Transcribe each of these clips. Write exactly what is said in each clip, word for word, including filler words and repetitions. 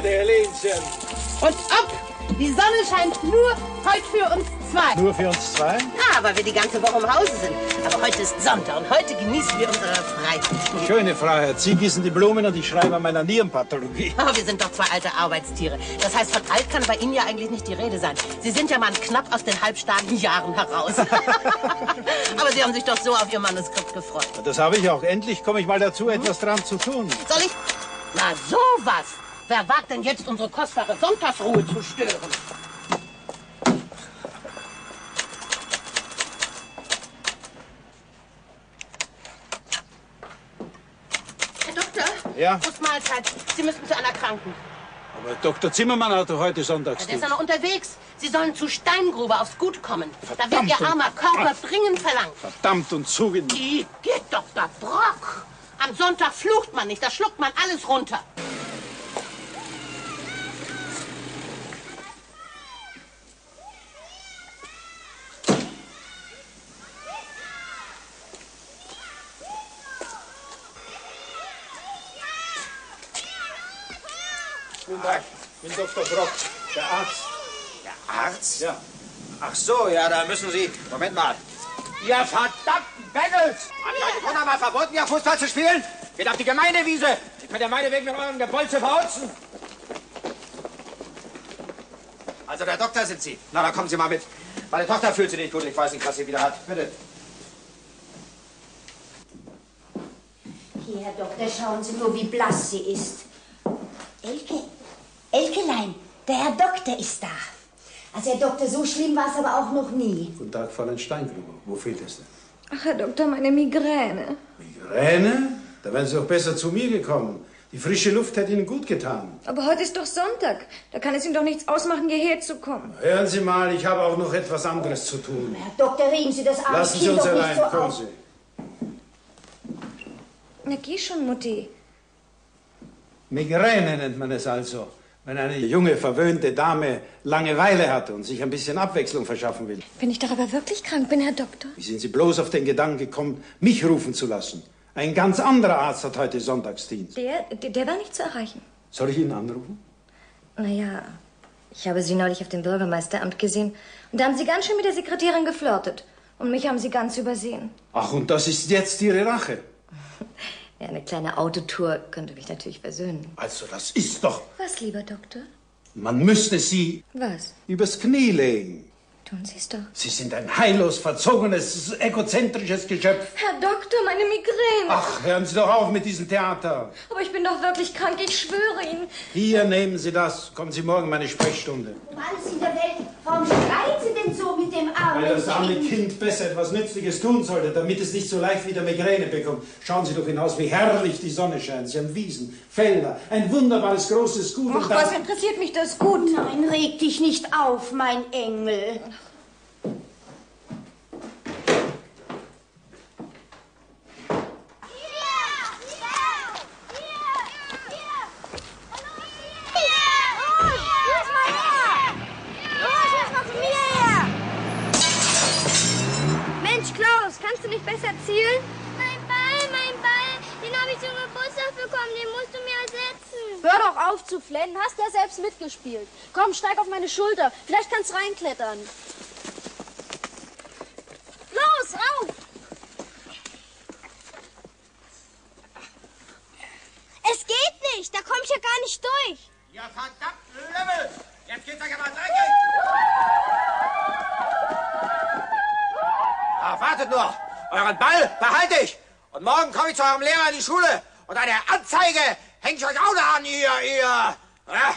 heute, Helenchen. Und ob, die Sonne scheint nur heute für uns zwei. Nur für uns zwei? Ja, weil wir die ganze Woche im Hause sind. Aber heute ist Sonntag und heute genießen wir unsere Freizeit. Schöne Freiheit. Sie gießen die Blumen und ich schreibe an meiner Nierenpathologie. Oh, wir sind doch zwei alte Arbeitstiere. Das heißt, von alt kann bei Ihnen ja eigentlich nicht die Rede sein. Sie sind ja mal knapp aus den halbstarken Jahren heraus. Aber Sie haben sich doch so auf Ihr Manuskript gefreut. Das habe ich auch. Endlich komme ich mal dazu, etwas dran zu tun. Soll ich? Na, sowas. Wer wagt denn jetzt, unsere kostbare Sonntagsruhe zu stören? Herr Doktor? Ja? Mahlzeit. Sie müssen zu einer Kranken. Aber Doktor Zimmermann hat doch heute Ja, Sonntagsdienst. der ist ja noch unterwegs. Sie sollen zu Steingrube aufs Gut kommen. Verdammt Da wird Ihr und- armer Körper dringend verlangt. Verdammt und zugenommen. Die geht doch der Brock. Am Sonntag flucht man nicht, da schluckt man alles runter. Guten Tag, ich bin Doktor Brock, der Arzt. Der Arzt? Ja. Ach so, ja, da müssen Sie... Moment mal. Ihr verdammten Bengels! Hat euch Hunde mal verboten, ja Fußball zu spielen? Geht auf die Gemeindewiese. Ich könnt ja meinetwegen mit eurem Gebolze verhunzen. Also der Doktor sind Sie. Na, dann kommen Sie mal mit. Meine Tochter fühlt sich nicht gut. Ich weiß nicht, was sie wieder hat. Bitte. Hier, Herr Doktor, schauen Sie nur, wie blass sie ist. Elke, Elkelein, der Herr Doktor ist da. Also, Herr Doktor, so schlimm war es aber auch noch nie. Guten Tag, Fräulein Steingruber. Wo fehlt es denn? Ach, Herr Doktor, meine Migräne. Migräne? Da wären Sie doch besser zu mir gekommen. Die frische Luft hätte Ihnen gut getan. Aber heute ist doch Sonntag. Da kann es Ihnen doch nichts ausmachen, hierher zu kommen. Hören Sie mal, ich habe auch noch etwas anderes zu tun. Herr Doktor, regen Sie das arme Lassen Sie Kind uns doch nicht allein, so kommen auf. Sie. Na, geh schon, Mutti. Migräne nennt man es also. Wenn eine junge, verwöhnte Dame Langeweile hat und sich ein bisschen Abwechslung verschaffen will. Wenn ich doch aber wirklich krank bin, Herr Doktor. Wie sind Sie bloß auf den Gedanken gekommen, mich rufen zu lassen? Ein ganz anderer Arzt hat heute Sonntagsdienst. Der, der, der war nicht zu erreichen. Soll ich ihn anrufen? Naja, ich habe Sie neulich auf dem Bürgermeisteramt gesehen. Und da haben Sie ganz schön mit der Sekretärin geflirtet. Und mich haben Sie ganz übersehen. Ach, und das ist jetzt Ihre Rache? Ja, eine kleine Autotour könnte mich natürlich versöhnen. Also, das ist doch... Was, lieber Doktor? Man müsste Sie Was? übers Knie legen. Tun Sie es doch. Sie sind ein heillos verzogenes, egozentrisches Geschöpf. Herr Doktor, meine Migräne. Ach, hören Sie doch auf mit diesem Theater. Aber ich bin doch wirklich krank, ich schwöre Ihnen. Hier, nehmen Sie das. Kommen Sie morgen meine Sprechstunde. Um alles in der Welt, warum schreien Sie denn so mit dem armen Weil das arme Kind? Kind besser etwas Nützliches tun sollte, damit es nicht so leicht wieder Migräne bekommt. Schauen Sie doch hinaus, wie herrlich die Sonne scheint. Sie haben Wiesen, Felder, ein wunderbares großes Gut. Ach, und dann- was interessiert mich das Gut? Nein, reg dich nicht auf, mein Engel. Mensch, Klaus, kannst du nicht besser zielen? Mein Ball, mein Ball, den habe ich zum Geburtstag bekommen, den musst du mir ersetzen. Hör doch auf zu flennen, hast ja selbst mitgespielt. Komm, steig auf meine Schulter, vielleicht kannst du reinklettern. Los, rauf! Es geht nicht, da komme ich ja gar nicht durch. Ja, verdammten Lümmel! Jetzt geht's euch aber dreckig! Ah, wartet nur! Euren Ball behalte ich! Und morgen komme ich zu eurem Lehrer in die Schule und eine Anzeige hänge ich euch auch noch an, ihr, ihr... Ja?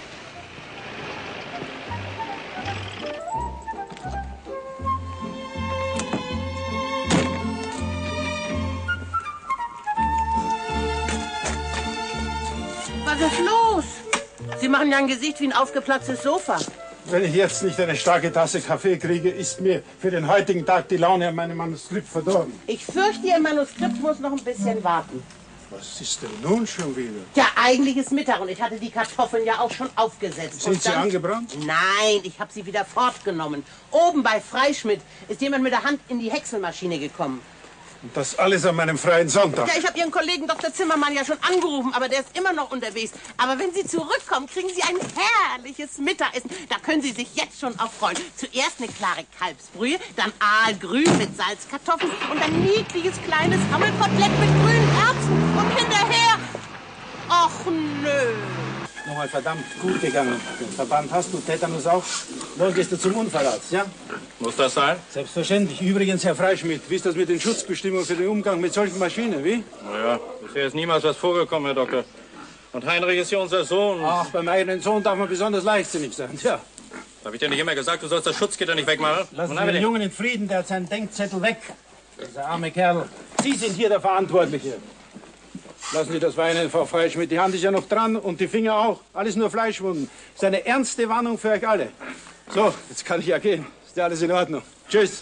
Was ist los? Sie machen ja ein Gesicht wie ein aufgeplatztes Sofa. Wenn ich jetzt nicht eine starke Tasse Kaffee kriege, ist mir für den heutigen Tag die Laune an meinem Manuskript verdorben. Ich fürchte, Ihr Manuskript muss noch ein bisschen warten. Was ist denn nun schon wieder? Ja, eigentlich ist Mittag und ich hatte die Kartoffeln ja auch schon aufgesetzt. Sind Und sie dann- angebrannt? Nein, ich habe sie wieder fortgenommen. Oben bei Freischmidt ist jemand mit der Hand in die Häckselmaschine gekommen. Und das alles an meinem freien Sonntag. Ja, ich habe Ihren Kollegen Doktor Zimmermann ja schon angerufen, aber der ist immer noch unterwegs. Aber wenn Sie zurückkommen, kriegen Sie ein herrliches Mittagessen. Da können Sie sich jetzt schon auf freuen. Zuerst eine klare Kalbsbrühe, dann Aalgrün mit Salzkartoffeln und ein niedliches kleines Hammelkotelett mit grünen Herzen. Und hinterher... Ach, nö. Nochmal verdammt gut gegangen. Den Verband hast du, Tetanus auch. Morgen gehst du zum Unfallarzt, ja? Muss das sein? Selbstverständlich. Übrigens, Herr Freischmidt, wie ist das mit den Schutzbestimmungen für den Umgang mit solchen Maschinen, wie? Naja, bisher ist niemals was vorgekommen, Herr Doktor. Und Heinrich ist ja unser Sohn. Ach, beim eigenen Sohn darf man besonders leichtsinnig sein, ja. Hab ich dir nicht immer gesagt, du sollst das Schutzgitter nicht wegmachen? Lassen Sie den Jungen in Frieden, der hat seinen Denkzettel weg. Dieser arme Kerl. Sie sind hier der Verantwortliche. Lassen Sie das weinen, Frau Freischmidt. Die Hand ist ja noch dran und die Finger auch. Alles nur Fleischwunden. Das ist eine ernste Warnung für euch alle. So, jetzt kann ich ja gehen. Ist ja alles in Ordnung. Tschüss.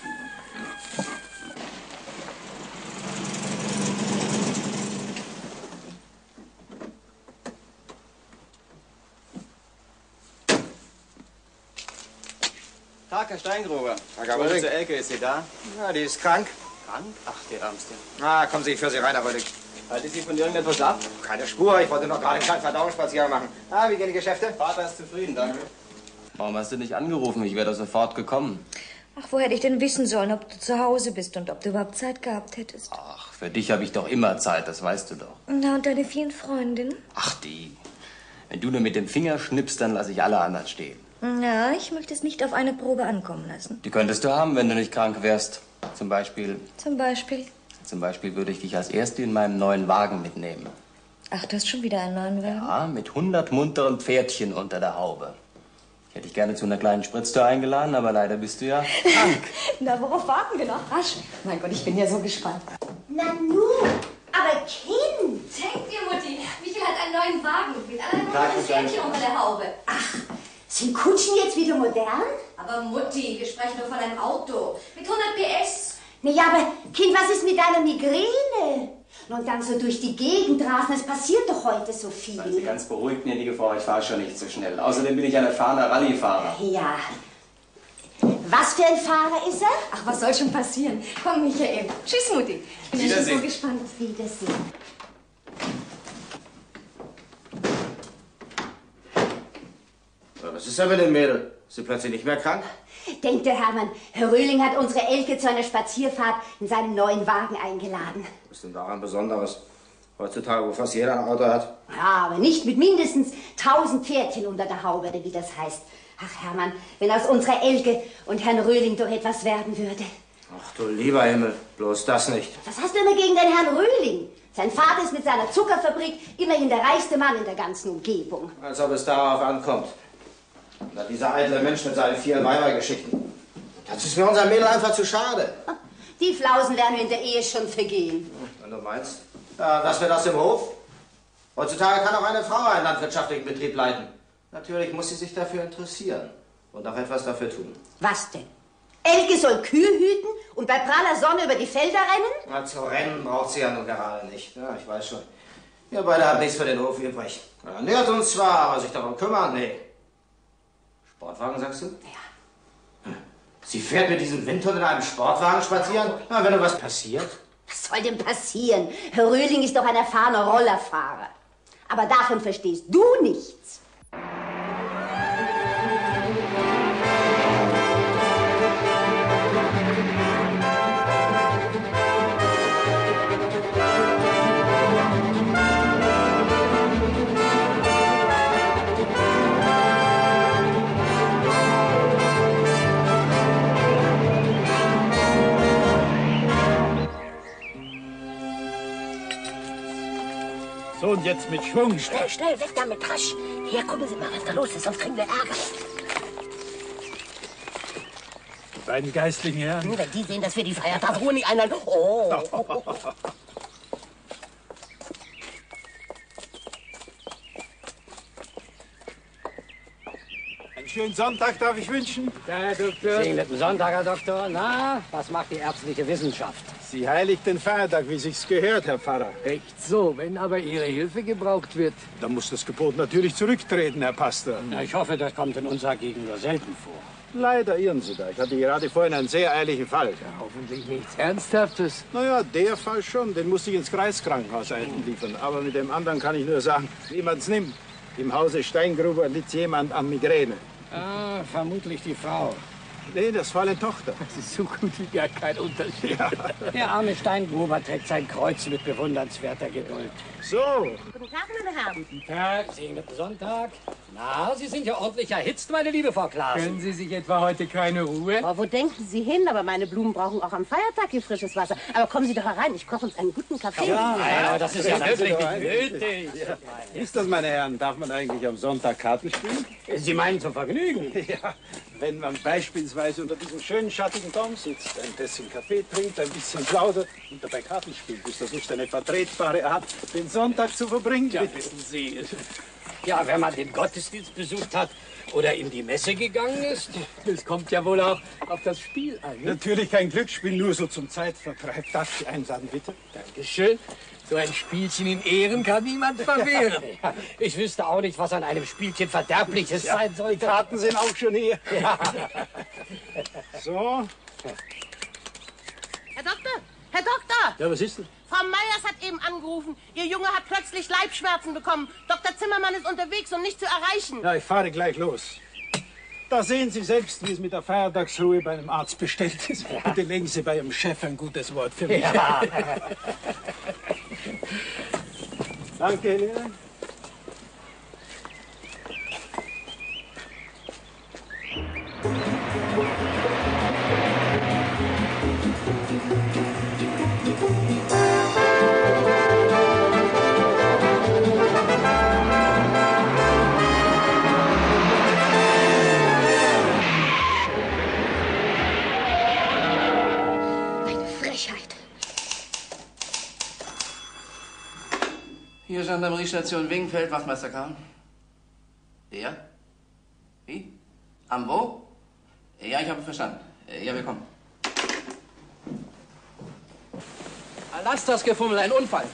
Tag, Herr Steingruber. Tag, Herr Röhling. Elke, ist sie da? Ja, die ist krank. Krank? Ach, die Ärmste. Ah, kommen Sie, ich führe Sie rein, Herr Röhling. Haltet Sie von irgendetwas ab? Keine Spur, ich wollte noch gerade einen kleinen Verdauungsspaziergang machen. Ah, wie gehen die Geschäfte? Vater ist zufrieden, danke. Warum hast du nicht angerufen? Ich wäre doch sofort gekommen. Ach, wo hätte ich denn wissen sollen, ob du zu Hause bist und ob du überhaupt Zeit gehabt hättest? Ach, für dich habe ich doch immer Zeit, das weißt du doch. Na, und deine vielen Freundinnen? Ach, die. Wenn du nur mit dem Finger schnippst, dann lasse ich alle anderen stehen. Ja, ich möchte es nicht auf eine Probe ankommen lassen. Die könntest du haben, wenn du nicht krank wärst. Zum Beispiel... Zum Beispiel? Zum Beispiel würde ich dich als Erste in meinem neuen Wagen mitnehmen. Ach, du hast schon wieder einen neuen Wagen? Ja, mit hundert munteren Pferdchen unter der Haube. Ich hätte dich gerne zu einer kleinen Spritztour eingeladen, aber leider bist du ja krank. Na, worauf warten wir noch? Rasch. Mein Gott, ich bin ja so gespannt. Nanu, aber Kind. Denk dir, Mutti, Michael hat einen neuen Wagen mit allerlei Tag, kleines Pferdchen unter der Haube. Ach, sind Kutschen jetzt wieder modern? Aber Mutti, wir sprechen nur von einem Auto mit hundert P S. Na ja, aber Kind, was ist mit deiner Migräne? Und dann so durch die Gegend rasen, es passiert doch heute so viel. Seien Sie ganz beruhigt, gnädige Frau, ich fahre schon nicht so schnell. Außerdem bin ich ein erfahrener Rallyefahrer. Ja. Was für ein Fahrer ist er? Ach, was soll schon passieren? Komm, Michael. Tschüss, Mutti. Ich bin ja schon so gespannt. Auf Wiedersehen. Was ist denn mit dem Mädel? Ist sie plötzlich nicht mehr krank? Denkt der Hermann, Herr Röhling hat unsere Elke zu einer Spazierfahrt in seinen neuen Wagen eingeladen. Was ist denn daran Besonderes? Heutzutage, wo fast jeder ein Auto hat. Ja, aber nicht mit mindestens tausend Pferdchen unter der Haube, oder wie das heißt. Ach, Hermann, wenn aus unserer Elke und Herrn Röhling doch etwas werden würde. Ach du lieber Himmel, bloß das nicht. Was hast du immer gegen den Herrn Röhling? Sein Vater ist mit seiner Zuckerfabrik immerhin der reichste Mann in der ganzen Umgebung. Als ob es darauf ankommt. Na, dieser eitle Mensch mit seinen vielen Weibergeschichten. Das ist mir unser Mädel einfach zu schade. Die Flausen werden in der Ehe schon vergehen. Wenn du meinst. Ja, lass mir das im Hof. Heutzutage kann auch eine Frau einen landwirtschaftlichen Betrieb leiten. Natürlich muss sie sich dafür interessieren und auch etwas dafür tun. Was denn? Elke soll Kühe hüten und bei praller Sonne über die Felder rennen? Na, zu rennen braucht sie ja nun gerade nicht. Ja, ich weiß schon. Ihr beide habt nichts für den Hof übrig. Ja, nährt uns zwar, aber sich darum kümmern, nee. Sportwagen, sagst du? Ja. Sie fährt mit diesem Windhund in einem Sportwagen spazieren? Na, wenn nur was passiert? Was soll denn passieren? Herr Röhling ist doch ein erfahrener Rollerfahrer. Aber davon verstehst du nichts. So, und jetzt mit Schwung. Schnell, schnell, weg damit, rasch. Hier, gucken Sie mal, was da los ist, sonst kriegen wir Ärger. Die beiden geistlichen Herren. Wenn die sehen, dass wir die Feiertagsruhe nicht einhalten. Oh. Einen schönen Sonntag darf ich wünschen. Ja, Herr Doktor. Segneten Sonntag, Herr Doktor. Na, was macht die ärztliche Wissenschaft? Sie heiligt den Feiertag, wie sich's gehört, Herr Pfarrer. Echt so, wenn aber Ihre Hilfe gebraucht wird. Dann muss das Gebot natürlich zurücktreten, Herr Pastor. Na, ich hoffe, das kommt in unserer Gegend nur selten vor. Leider irren Sie da. Ich hatte gerade vorhin einen sehr ehrlichen Fall. Ja, hoffentlich nichts Ernsthaftes. Naja, der Fall schon. Den musste ich ins Kreiskrankenhaus einliefern. Aber mit dem anderen kann ich nur sagen, wie man es nimmt. Im Hause Steingruber litt jemand an Migräne. Ah, vermutlich die Frau. Nee, das war eine Tochter. Das ist so gut wie gar kein Unterschied. Ja. Der arme Steingruber trägt sein Kreuz mit bewundernswerter Geduld. So. Guten Tag, meine Herren. Guten Tag, segneten Sonntag. Na, Sie sind ja ordentlich erhitzt, meine liebe Frau Klaas. Gönnen Sie sich etwa heute keine Ruhe? Oh, wo denken Sie hin? Aber meine Blumen brauchen auch am Feiertag hier frisches Wasser. Aber kommen Sie doch herein, ich koche uns einen guten Kaffee. Ja, ja, das ist ja wirklich nicht nötig. Ja. Ist das, meine Herren, darf man eigentlich am Sonntag Karten spielen? Sie meinen zum Vergnügen? Ja, wenn man beispielsweise unter diesem schönen schattigen Baum sitzt, ein Tässchen Kaffee trinkt, ein bisschen plaudert und dabei Karten spielt, ist das nicht eine vertretbare Art, den Sonntag zu verbringen? Ja, wissen Sie. Ja, wenn man den Gottesdienst besucht hat oder in die Messe gegangen ist. Das kommt ja wohl auch auf das Spiel an. Ne? Natürlich kein Glücksspiel, nur so zum Zeitvertreib. Darf ich einladen, bitte? Dankeschön. So ein Spielchen in Ehren kann niemand verwehren. Ja, ich wüsste auch nicht, was an einem Spielchen Verderbliches ja, sein sollte. Die Karten sind auch schon hier. Ja. So. Herr Doktor, Herr Doktor! Ja, was ist denn? Frau Meyers hat eben angerufen. Ihr Junge hat plötzlich Leibschmerzen bekommen. Doktor Zimmermann ist unterwegs und nicht zu erreichen. Ja, ich fahre gleich los. Da sehen Sie selbst, wie es mit der Feiertagsruhe bei einem Arzt bestellt ist. Bitte legen Sie bei Ihrem Chef ein gutes Wort für mich. Ja. Danke, Helene. Hier Gendarmeriestation Wingenfeld, Wachtmeister Kahn. Ja? Wie? Am wo? Ja, ich habe verstanden. Ja, wir kommen. Lass das Gefummel, ein Unfall.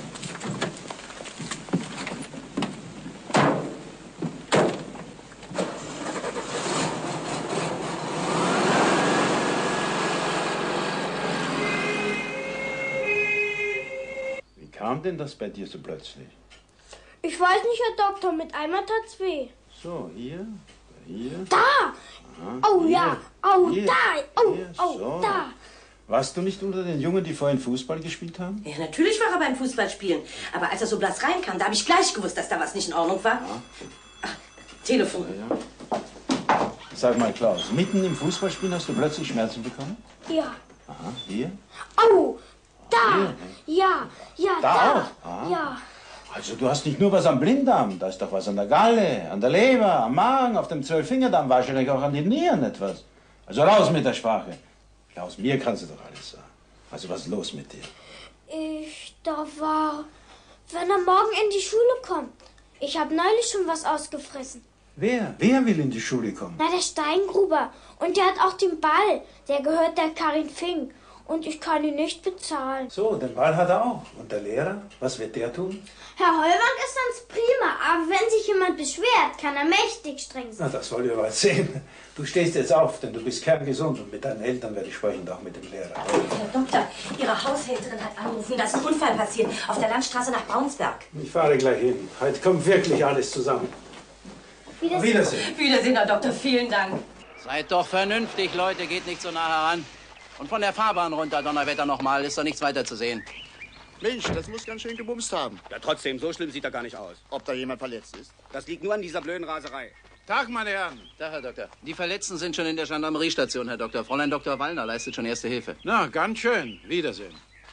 Kam denn das bei dir so plötzlich? Ich weiß nicht, Herr Doktor, mit einmal tat's weh. So, hier, hier. Da! Aha, oh hier, ja, oh hier, da, oh, hier, oh so. da. Warst du nicht unter den Jungen, die vorhin Fußball gespielt haben? Ja, natürlich war er beim Fußballspielen. Aber als er so blass reinkam, da habe ich gleich gewusst, dass da was nicht in Ordnung war. Ja. Ach, Telefon. Ja, ja. Sag mal, Klaus, mitten im Fußballspielen hast du plötzlich Schmerzen bekommen? Ja. Aha, hier? Oh, da, ja, ja, Da da, auch? Ah. ja. Also du hast nicht nur was am Blinddarm, da ist doch was an der Galle, an der Leber, am Magen, auf dem Zwölffingerdarm, wahrscheinlich auch an den Nieren etwas. Also raus mit der Sprache. Klaus, mir kannst du doch alles sagen. Also was ist los mit dir? Ich, da war, wenn er morgen in die Schule kommt. Ich habe neulich schon was ausgefressen. Wer? Wer will in die Schule kommen? Na, der Steingruber. Und der hat auch den Ball. Der gehört der Karin Fink. Und ich kann ihn nicht bezahlen. So, den Ball hat er auch. Und der Lehrer? Was wird der tun? Herr Heubank ist ganz prima, aber wenn sich jemand beschwert, kann er mächtig streng sein. Na, das wollen wir mal sehen. Du stehst jetzt auf, denn du bist kerngesund und mit deinen Eltern werde ich sprechen, und auch mit dem Lehrer. Herr Doktor, Ihre Haushälterin hat angerufen, da ist ein Unfall passiert auf der Landstraße nach Braunsberg. Ich fahre gleich hin. Heute kommt wirklich alles zusammen. Wiedersehen. Wiedersehen. Wiedersehen, Herr Doktor, vielen Dank. Seid doch vernünftig, Leute, geht nicht so nah heran. Und von der Fahrbahn runter, Donnerwetter nochmal, ist doch nichts weiter zu sehen. Mensch, das muss ganz schön gebumst haben. Ja, trotzdem, so schlimm sieht er gar nicht aus. Ob da jemand verletzt ist? Das liegt nur an dieser blöden Raserei. Tag, meine Herren. Tag, Herr Doktor. Die Verletzten sind schon in der Gendarmeriestation, Herr Doktor. Fräulein Doktor Wallner leistet schon Erste Hilfe. Na, ganz schön. Wiedersehen.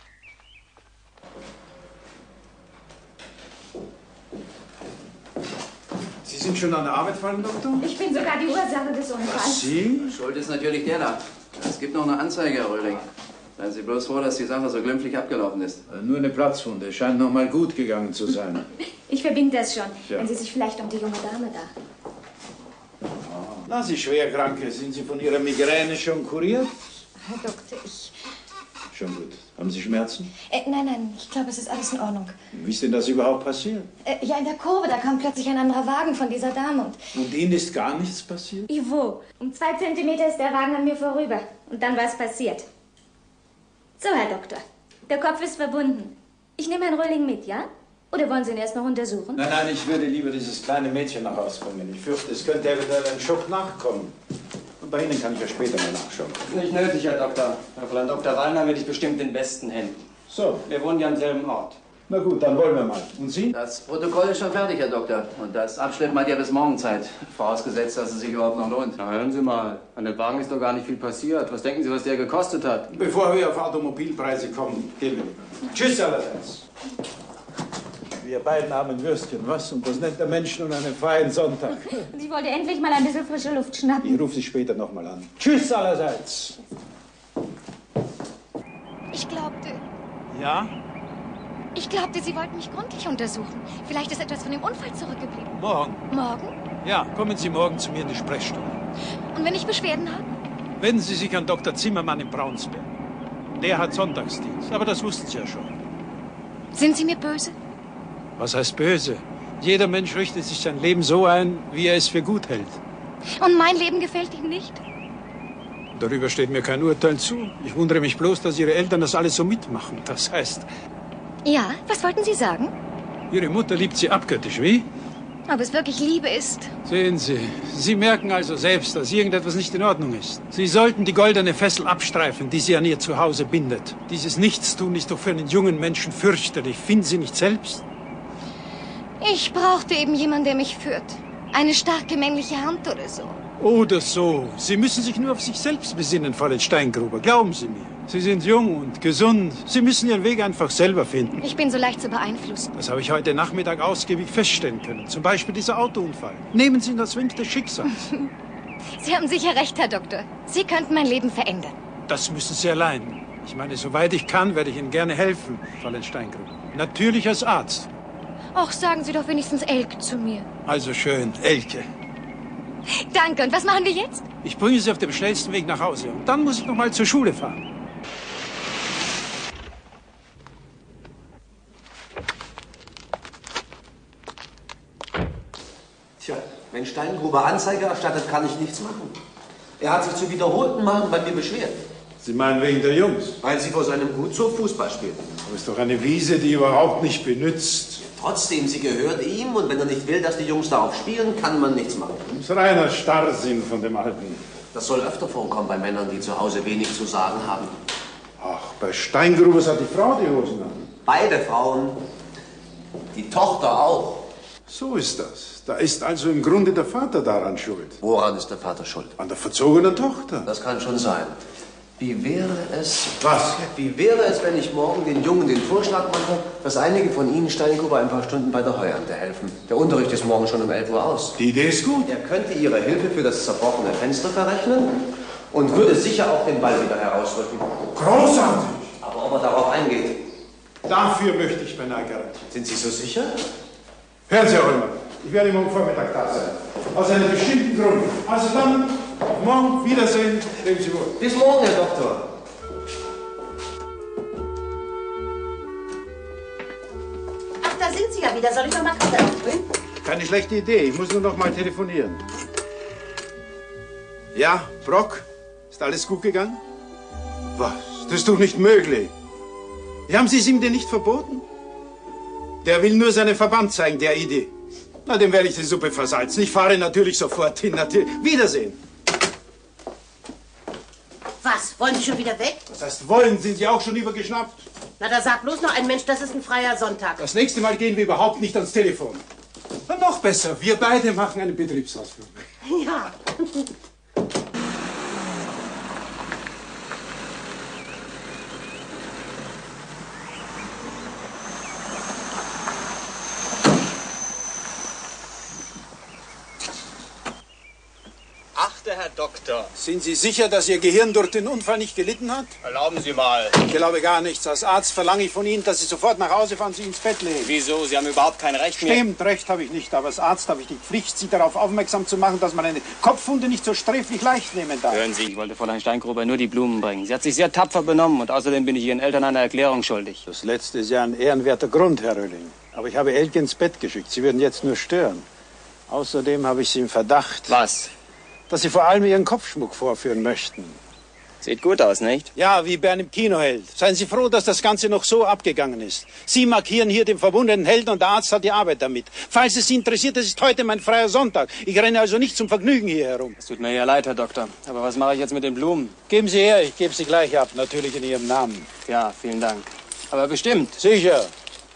Sie sind schon an der Arbeit, Fräulein Doktor? Ich bin sogar die Ursache des Unfalls. Sie? Schuld ist natürlich der da. Es gibt noch eine Anzeige, Herr Röhling. Seien Sie bloß froh, dass die Sache so glimpflich abgelaufen ist. Nur eine Platzwunde. Scheint noch mal gut gegangen zu sein. Ich verbinde das schon, Ja. wenn Sie sich vielleicht um die junge Dame da. Na, Sie Schwerkranke, sind Sie von Ihrer Migräne schon kuriert? Herr Doktor, ich... Schon gut. Am Haben Sie Schmerzen? Äh, nein, nein, ich glaube, es ist alles in Ordnung. Wie ist denn das überhaupt passiert? Äh, ja, in der Kurve, da kam plötzlich ein anderer Wagen von dieser Dame und... Und Ihnen ist gar nichts passiert? Ivo, um zwei Zentimeter ist der Wagen an mir vorüber. Und dann war es passiert. So, Herr Doktor. Der Kopf ist verbunden. Ich nehme Herrn Röhling mit, ja? Oder wollen Sie ihn erst noch untersuchen? Nein, nein, ich würde lieber dieses kleine Mädchen nach Hause bringen. Ich fürchte, es könnte eventuell ein Schock nachkommen. Und bei Ihnen kann ich ja später mal nachschauen. Nicht nötig, Herr Doktor. Herr Fräulein Doktor Wallner bin ich bestimmt in besten Händen. So. Wir wohnen ja am selben Ort. Na gut, dann wollen wir mal. Und Sie? Das Protokoll ist schon fertig, Herr Doktor. Und das Abschleppen hat ja bis morgen Zeit. Vorausgesetzt, dass es sich überhaupt noch lohnt. Na, hören Sie mal. An dem Wagen ist doch gar nicht viel passiert. Was denken Sie, was der gekostet hat? Bevor wir auf Automobilpreise kommen, gehen wir. Tschüss allerseits. Wir beiden armen Würstchen, was? Und das nennt der Mensch nun einen freien Sonntag. Sie wollte endlich mal ein bisschen frische Luft schnappen. Ich rufe Sie später noch mal an. Tschüss allerseits. Ich glaubte... Ja? Ich glaubte, Sie wollten mich gründlich untersuchen. Vielleicht ist etwas von dem Unfall zurückgeblieben. Morgen? Morgen? Ja, kommen Sie morgen zu mir in die Sprechstunde. Und wenn ich Beschwerden habe? Wenden Sie sich an Doktor Zimmermann in Braunsberg. Der hat Sonntagsdienst, aber das wussten Sie ja schon. Sind Sie mir böse? Was heißt böse? Jeder Mensch richtet sich sein Leben so ein, wie er es für gut hält. Und mein Leben gefällt Ihnen nicht? Darüber steht mir kein Urteil zu. Ich wundere mich bloß, dass Ihre Eltern das alles so mitmachen. Das heißt... Ja, was wollten Sie sagen? Ihre Mutter liebt Sie abgöttisch, wie? Ob es wirklich Liebe ist? Sehen Sie, Sie merken also selbst, dass irgendetwas nicht in Ordnung ist. Sie sollten die goldene Fessel abstreifen, die Sie an Ihr Zuhause bindet. Dieses Nichtstun ist doch für einen jungen Menschen fürchterlich. Finden Sie nicht selbst? Ich brauchte eben jemanden, der mich führt. Eine starke männliche Hand oder so. Oder so. Sie müssen sich nur auf sich selbst besinnen, Fräulein Steingruber. Glauben Sie mir. Sie sind jung und gesund. Sie müssen Ihren Weg einfach selber finden. Ich bin so leicht zu beeinflussen. Das habe ich heute Nachmittag ausgiebig feststellen können. Zum Beispiel dieser Autounfall. Nehmen Sie ihn als Wink des Schicksals. Sie haben sicher recht, Herr Doktor. Sie könnten mein Leben verändern. Das müssen Sie allein. Ich meine, soweit ich kann, werde ich Ihnen gerne helfen, Fräulein Steingruber. Natürlich als Arzt. Och, sagen Sie doch wenigstens Elke zu mir. Also schön, Elke. Danke. Und was machen wir jetzt? Ich bringe Sie auf dem schnellsten Weg nach Hause. Und dann muss ich noch mal zur Schule fahren. Tja, wenn Steingruber Anzeige erstattet, kann ich nichts machen. Er hat sich zu wiederholten Malen bei mir beschwert. Sie meinen wegen der Jungs? Weil sie vor seinem Gutshof Fußball spielen. Aber ist doch eine Wiese, die überhaupt nicht benützt. Trotzdem, sie gehört ihm und wenn er nicht will, dass die Jungs darauf spielen, kann man nichts machen. Das ist reiner Starrsinn von dem Alten. Das soll öfter vorkommen bei Männern, die zu Hause wenig zu sagen haben. Ach, bei Steingrubers hat die Frau die Hosen an. Beide Frauen. Die Tochter auch. So ist das. Da ist also im Grunde der Vater daran schuld. Woran ist der Vater schuld? An der verzogenen Tochter. Das kann schon sein. Wie wäre es... Was? Wie wäre es, wenn ich morgen den Jungen den Vorschlag mache, dass einige von Ihnen Steingruber ein paar Stunden bei der Heuernte helfen? Der Unterricht ist morgen schon um elf Uhr aus. Die Idee ist gut. Er könnte Ihre Hilfe für das zerbrochene Fenster verrechnen und würde sicher auch den Ball wieder herausrücken. Großartig! Aber ob er darauf eingeht? Dafür möchte ich beinahe garantieren. Sind Sie so sicher? Hören Sie, Herr Römer, ich werde morgen Vormittag da sein. Aus einem bestimmten Grund. Also dann, auf morgen, Wiedersehen, leben Sie wohl. Bis morgen, Herr Doktor. Ach, da sind Sie ja wieder. Soll ich noch mal Kaffee aufbrühen? Keine schlechte Idee, ich muss nur noch mal telefonieren. Ja, Brock, ist alles gut gegangen? Was? Das ist doch nicht möglich. Haben Sie es ihm denn nicht verboten? Der will nur seinen Verband zeigen, der Idee. Na, dem werde ich die Suppe versalzen. Ich fahre natürlich sofort hin. Natürlich. Wiedersehen. Was? Wollen Sie schon wieder weg? Das heißt, wollen, sind Sie auch schon übergeschnappt? Na, da sagt bloß noch ein Mensch, das ist ein freier Sonntag. Das nächste Mal gehen wir überhaupt nicht ans Telefon. Na, noch besser, wir beide machen einen Betriebsausflug. Ja. Achte Herr Doktor. Sind Sie sicher, dass Ihr Gehirn durch den Unfall nicht gelitten hat? Erlauben Sie mal. Ich glaube gar nichts. Als Arzt verlange ich von Ihnen, dass Sie sofort nach Hause fahren, sich ins Bett legen. Wieso? Sie haben überhaupt kein Recht mehr. Stimmt, Recht habe ich nicht. Aber als Arzt habe ich die Pflicht, Sie darauf aufmerksam zu machen, dass man eine Kopfwunde nicht so sträflich leicht nehmen darf. Hören Sie, ich wollte Fräulein Steingruber nur die Blumen bringen. Sie hat sich sehr tapfer benommen und außerdem bin ich Ihren Eltern eine Erklärung schuldig. Das Letzte ist ja ein ehrenwerter Grund, Herr Rölling. Aber ich habe Elke ins Bett geschickt. Sie würden jetzt nur stören. Außerdem habe ich Sie im Verdacht. Was? Dass Sie vor allem Ihren Kopfschmuck vorführen möchten. Sieht gut aus, nicht? Ja, wie bei einem Kinoheld. Seien Sie froh, dass das Ganze noch so abgegangen ist. Sie markieren hier den verwundeten Helden und der Arzt hat die Arbeit damit. Falls es Sie interessiert, das ist heute mein freier Sonntag. Ich renne also nicht zum Vergnügen hier herum. Es tut mir ja leid, Herr Doktor. Aber was mache ich jetzt mit den Blumen? Geben Sie her, ich gebe sie gleich ab. Natürlich in Ihrem Namen. Ja, vielen Dank. Aber bestimmt. Sicher.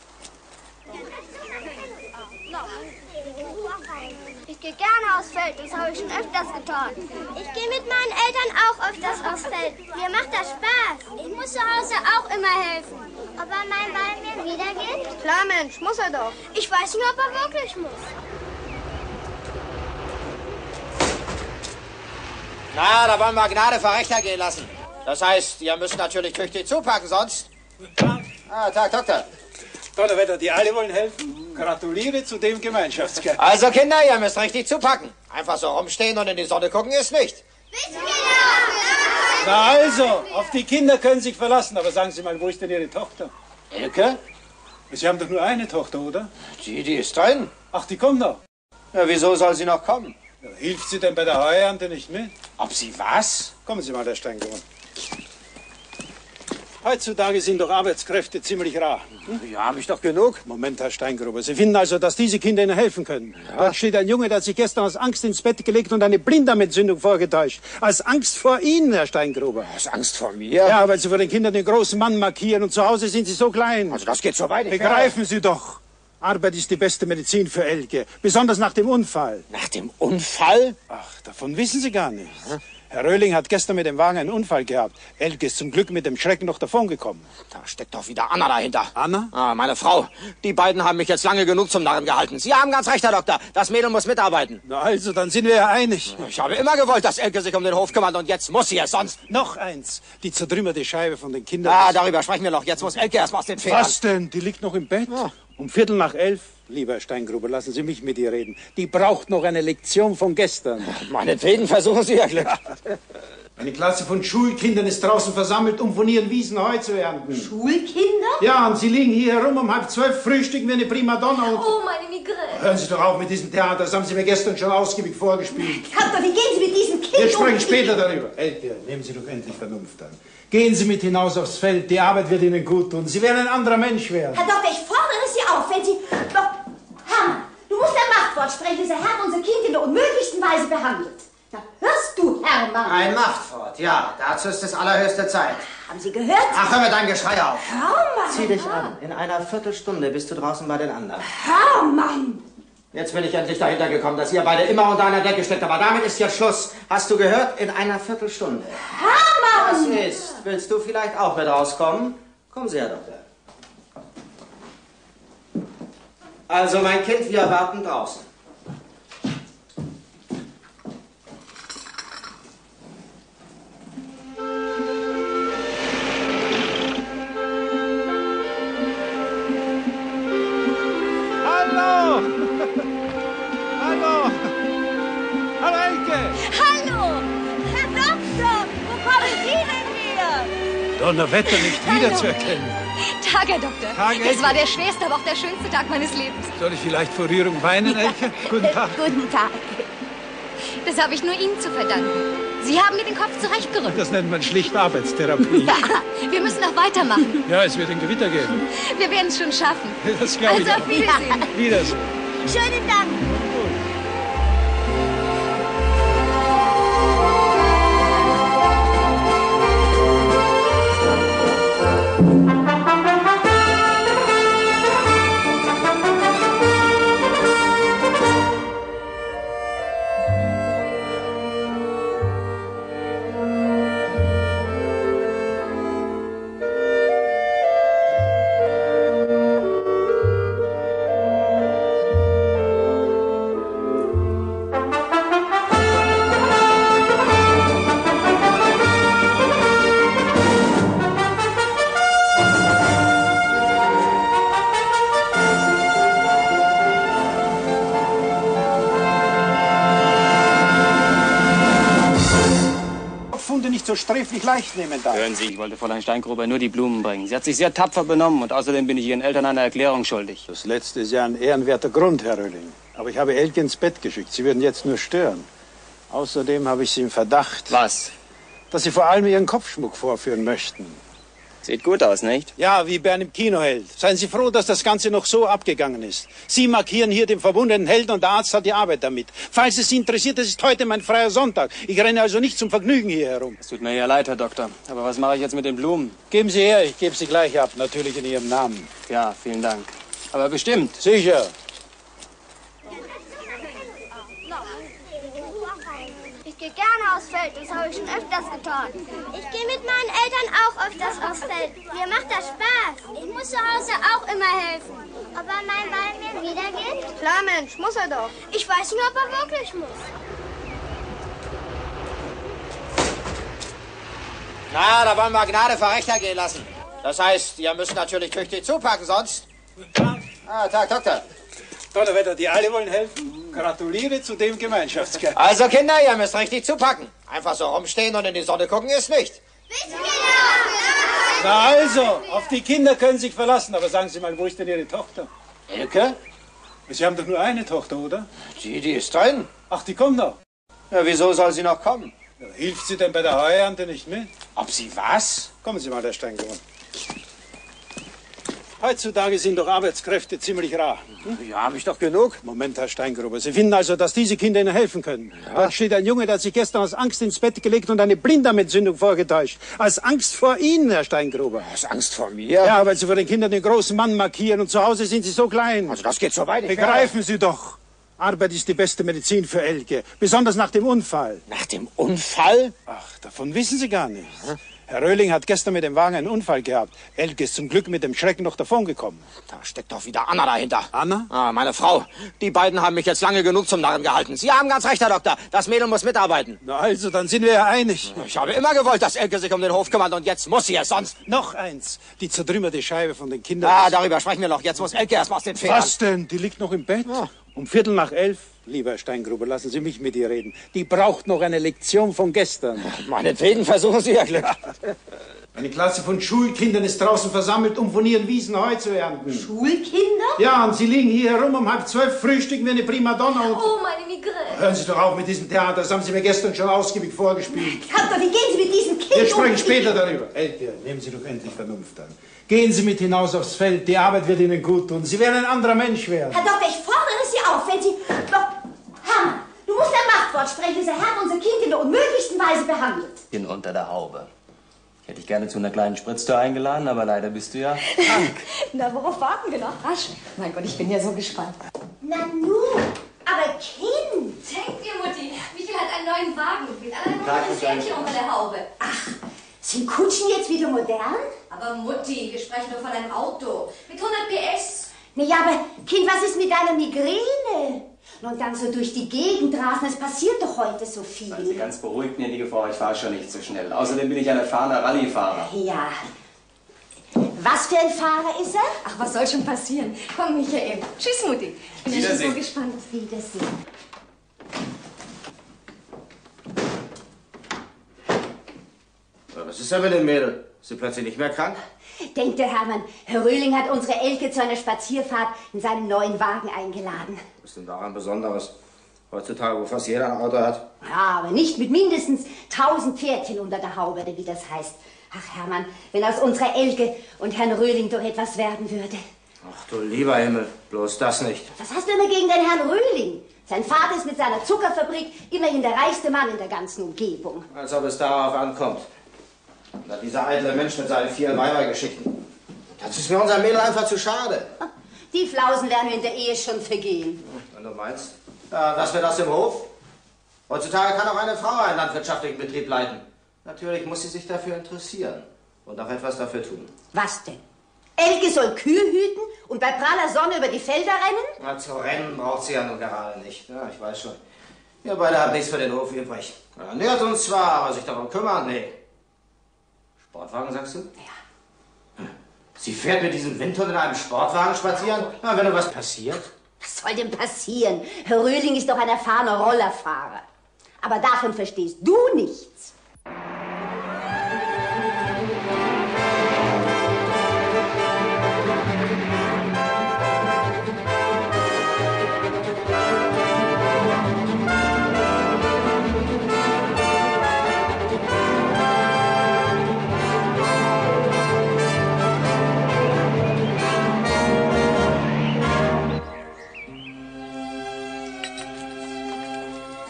Ich gehe gerne aufs Feld, das habe ich schon öfters getan. Ich gehe mit meinen Eltern auch öfters aufs Feld. Mir macht das Spaß. Ich muss zu Hause auch immer helfen. Ob er mein Ball mir wiedergibt? Klar, Mensch, muss er doch. Ich weiß nicht, ob er wirklich muss. Na, da wollen wir Gnade vor Recht ergehen lassen. Das heißt, ihr müsst natürlich tüchtig zupacken, sonst... Ah, Tag, Doktor. Donnerwetter, die alle wollen helfen. Gratuliere zu dem Gemeinschaftsgeist. Also, Kinder, ihr müsst richtig zupacken. Einfach so rumstehen und in die Sonne gucken ist nicht. Na also, auf die Kinder können Sie sich verlassen. Aber sagen Sie mal, wo ist denn Ihre Tochter? Elke? Sie haben doch nur eine Tochter, oder? Die, die ist drin. Ach, die kommt noch. Ja, wieso soll sie noch kommen? Ja, hilft sie denn bei der Heuernte nicht mit? Ob sie was? Kommen Sie mal, Herr Steingruber. Heutzutage sind doch Arbeitskräfte ziemlich rar. Hm? Ja, habe ich doch genug. Moment, Herr Steingruber. Sie finden also, dass diese Kinder Ihnen helfen können? Ja. Dort steht ein Junge, der hat sich gestern aus Angst ins Bett gelegt und eine Blinddarmentzündung vorgetäuscht. Aus Angst vor Ihnen, Herr Steingruber. Aus Angst vor mir? Ja, weil Sie vor den Kindern den großen Mann markieren und zu Hause sind Sie so klein. Also das geht so weit. Begreifen Sie doch. Arbeit ist die beste Medizin für Elke. Besonders nach dem Unfall. Nach dem Unfall? Ach, davon wissen Sie gar nichts. Hm? Herr Röhling hat gestern mit dem Wagen einen Unfall gehabt. Elke ist zum Glück mit dem Schrecken noch davongekommen. Da steckt doch wieder Anna dahinter. Anna? Ah, meine Frau. Die beiden haben mich jetzt lange genug zum Narren gehalten. Sie haben ganz recht, Herr Doktor. Das Mädel muss mitarbeiten. Na also, dann sind wir ja einig. Ich habe immer gewollt, dass Elke sich um den Hof kümmert und jetzt muss sie es sonst. Noch eins. Die zertrümmerte Scheibe von den Kindern. Ah, darüber sprechen wir noch. Jetzt muss Elke erst mal aus den Federn. Was denn? Die liegt noch im Bett? Ja. Um Viertel nach elf. Lieber Herr Steingruber, lassen Sie mich mit ihr reden. Die braucht noch eine Lektion von gestern. Meinetwegen versuchen Sie Ihr Glück. Eine Klasse von Schulkindern ist draußen versammelt, um von ihren Wiesen Heu zu ernten. Schulkinder? Ja, und sie liegen hier herum um halb zwölf, frühstücken wie eine Primadonna und... Oh, meine Migräne. Hören Sie doch auf mit diesem Theater, das haben Sie mir gestern schon ausgiebig vorgespielt. Doktor, wie gehen Sie mit diesen Kindern? Wir sprechen später darüber. Elke, nehmen Sie doch endlich Vernunft an. Gehen Sie mit hinaus aufs Feld, die Arbeit wird Ihnen gut tun. Sie werden ein anderer Mensch werden. Herr Doktor, ich fordere Sie auf, wenn Sie... Doch, Hermann, du musst ein Machtwort sprechen, dieser Herr unser Kind in der unmöglichsten Weise behandelt. Na, hörst du, Hermann? Ein Machtwort, ja. Dazu ist es allerhöchste Zeit. Haben Sie gehört? Ach, hör mit deinem Geschrei auf. Hermann! Zieh dich an. In einer Viertelstunde bist du draußen bei den anderen. Hermann! Jetzt bin ich endlich dahinter gekommen, dass ihr beide immer unter einer Decke steckt. Aber damit ist jetzt Schluss. Hast du gehört? In einer Viertelstunde. Hermann! Was ist? Willst du vielleicht auch mit rauskommen? Kommen Sie, Herr Doktor. Also, mein Kind, wir warten draußen. Hallo! Hallo! Hallo, Elke! Hallo! Herr Doktor, wo kommen Sie denn her? Donnerwetter, nicht wieder zu erkennen. Tag, Herr Doktor. Tag, das Elke. war der schwerste, aber auch der schönste Tag meines Lebens. Soll ich vielleicht vor Rührung weinen, Elke? Guten Tag. Guten Tag. Das habe ich nur Ihnen zu verdanken. Sie haben mir den Kopf zurechtgerückt. Das nennt man schlicht Arbeitstherapie. Ja, wir müssen noch weitermachen. Ja, es wird ein Gewitter geben. Wir werden es schon schaffen. Das glaube ich Also, auch. auf Wiedersehen. Wiedersehen. Schönen Dank. sträflich leicht nehmen darf. Hören Sie, ich wollte Fräulein Steingruber nur die Blumen bringen. Sie hat sich sehr tapfer benommen und außerdem bin ich Ihren Eltern eine Erklärung schuldig. Das Letzte ist ja ein ehrenwerter Grund, Herr Röhling. Aber ich habe Elke ins Bett geschickt. Sie würden jetzt nur stören. Außerdem habe ich Sie im Verdacht. Was? Dass Sie vor allem Ihren Kopfschmuck vorführen möchten. Sieht gut aus, nicht? Ja, wie bei einem Kinoheld. Seien Sie froh, dass das Ganze noch so abgegangen ist. Sie markieren hier den verwundeten Helden und der Arzt hat die Arbeit damit. Falls es Sie interessiert, das ist heute mein freier Sonntag. Ich renne also nicht zum Vergnügen hier herum. Es tut mir ja leid, Herr Doktor. Aber was mache ich jetzt mit den Blumen? Geben Sie her, ich gebe sie gleich ab. Natürlich in Ihrem Namen. Ja, vielen Dank. Aber bestimmt. Sicher. Ich gehe gerne aufs Feld, das habe ich schon öfters getan. Ich gehe mit meinen Eltern auch öfters aufs Feld. Mir macht das Spaß. Ich muss zu Hause auch immer helfen. Ob er mein Ball mir wiedergibt? Klar, Mensch, muss er doch. Ich weiß nicht, ob er wirklich muss. Na, da wollen wir Gnade vor Rechter gehen lassen. Das heißt, ihr müsst natürlich tüchtig zupacken, sonst... Ah, Tag, Doktor. Donnerwetter, die alle wollen helfen. Gratuliere zu dem Gemeinschaftsgeist. Also, Kinder, ihr müsst richtig zupacken. Einfach so rumstehen und in die Sonne gucken ist nicht. Na also, auf die Kinder können Sie sich verlassen. Aber sagen Sie mal, wo ist denn Ihre Tochter? Elke? Sie haben doch nur eine Tochter, oder? Die, die ist drin. Ach, die kommt noch. Ja, wieso soll sie noch kommen? Ja, hilft sie denn bei der Heuernte nicht mit? Ob sie was? Kommen Sie mal, Herr Steingruber. Heutzutage sind doch Arbeitskräfte ziemlich rar. Hm? Ja, habe ich doch genug. Moment, Herr Steingruber. Sie finden also, dass diese Kinder Ihnen helfen können? Ja. Dort steht ein Junge, der hat sich gestern aus Angst ins Bett gelegt und eine Blinddarmentzündung vorgetäuscht. Aus Angst vor Ihnen, Herr Steingruber. Aus Angst vor mir? Ja, weil Sie vor den Kindern den großen Mann markieren und zu Hause sind Sie so klein. Also das geht so weit. Begreifen Sie doch. Arbeit ist die beste Medizin für Elke. Besonders nach dem Unfall. Nach dem Unfall? Ach, davon wissen Sie gar nichts. Hm? Herr Röhling hat gestern mit dem Wagen einen Unfall gehabt. Elke ist zum Glück mit dem Schrecken noch davongekommen. Da steckt doch wieder Anna dahinter. Anna? Ah, meine Frau. Die beiden haben mich jetzt lange genug zum Narren gehalten. Sie haben ganz recht, Herr Doktor. Das Mädel muss mitarbeiten. Na also, dann sind wir ja einig. Ich habe immer gewollt, dass Elke sich um den Hof kümmert und jetzt muss sie es sonst. Noch eins. Die zertrümmerte Scheibe von den Kindern. Ah, darüber sprechen wir noch. Jetzt muss Elke erst mal aus den Federn. Was denn? Die liegt noch im Bett? Ja. Um Viertel nach elf? Lieber Herr Steingruber, lassen Sie mich mit ihr reden. Die braucht noch eine Lektion von gestern. Meinetwegen versuchen Sie Ihr Glück. Eine Klasse von Schulkindern ist draußen versammelt, um von ihren Wiesen Heu zu ernten. Schulkinder? Ja, und sie liegen hier herum um halb zwölf, frühstücken wie eine Primadonna. Und oh, meine Migräne. Hören Sie doch auf mit diesem Theater, das haben Sie mir gestern schon ausgiebig vorgespielt. Doktor, wie gehen Sie mit diesen Kindern? Wir sprechen später darüber. Elke, nehmen Sie doch endlich Vernunft an. Gehen Sie mit hinaus aufs Feld, die Arbeit wird Ihnen gut tun. Sie werden ein anderer Mensch werden. Herr Doktor, ich fordere Sie auf, wenn Sie... Doch, Hermann, du musst ein Machtwort sprechen. Dieser Herr hat unser Kind in der unmöglichsten Weise behandelt. Bin unter der Haube. Ich hätte dich gerne zu einer kleinen Spritztour eingeladen, aber leider bist du ja krank. Na, worauf warten wir noch? Rasch. Mein Gott, ich bin ja so gespannt. Nanu, aber Kind. Denkt ihr, Mutti, Michael hat einen neuen Wagen mit einem kleinen Fähnchen unter der Haube. Ach, sind Kutschen jetzt wieder modern? Aber Mutti, wir sprechen nur von einem Auto mit hundert P S. Na ja, aber Kind, was ist mit deiner Migräne? Und dann so durch die Gegend rasen, es passiert doch heute so viel. Seien Sie ganz beruhigt, gnädige Frau, ich fahre schon nicht so schnell. Außerdem bin ich ein erfahrener Rallyefahrer. Ja. Was für ein Fahrer ist er? Ach, was soll schon passieren? Komm, Michael. Tschüss, Mutti. Ich bin ja schon so gespannt. Auf Wiedersehen. Was ist denn mit dem Mädel? Ist sie plötzlich nicht mehr krank? Denkt der Hermann, Herr Röhling hat unsere Elke zu einer Spazierfahrt in seinen neuen Wagen eingeladen. Was ist denn daran Besonderes? Heutzutage, wo fast jeder ein Auto hat. Ja, aber nicht mit mindestens tausend Pferdchen unter der Haube, wie das heißt. Ach, Hermann, wenn aus unserer Elke und Herrn Röhling doch etwas werden würde. Ach du lieber Himmel, bloß das nicht. Was hast du immer gegen den Herrn Röhling? Sein Vater ist mit seiner Zuckerfabrik immerhin der reichste Mann in der ganzen Umgebung. Als ob es darauf ankommt. Na, dieser eitle Mensch mit seinen vielen Weibergeschichten. Das ist mir unser Mädel einfach zu schade. Die Flausen werden wir in der Ehe schon vergehen. Wenn du meinst. Ja, lass mir das im Hof. Heutzutage kann auch eine Frau einen landwirtschaftlichen Betrieb leiten. Natürlich muss sie sich dafür interessieren und auch etwas dafür tun. Was denn? Elke soll Kühe hüten und bei praller Sonne über die Felder rennen? Na, zu rennen braucht sie ja nun gerade nicht. Ja, ich weiß schon. Wir beide haben nichts für den Hof übrig. Ja, nährt uns zwar, aber sich darum kümmern, nee. Sportwagen, sagst du? Ja. Sie fährt mit diesem Windhund in einem Sportwagen spazieren? Na, wenn nur was passiert? Was soll denn passieren? Herr Röhling ist doch ein erfahrener Rollerfahrer. Aber davon verstehst du nichts.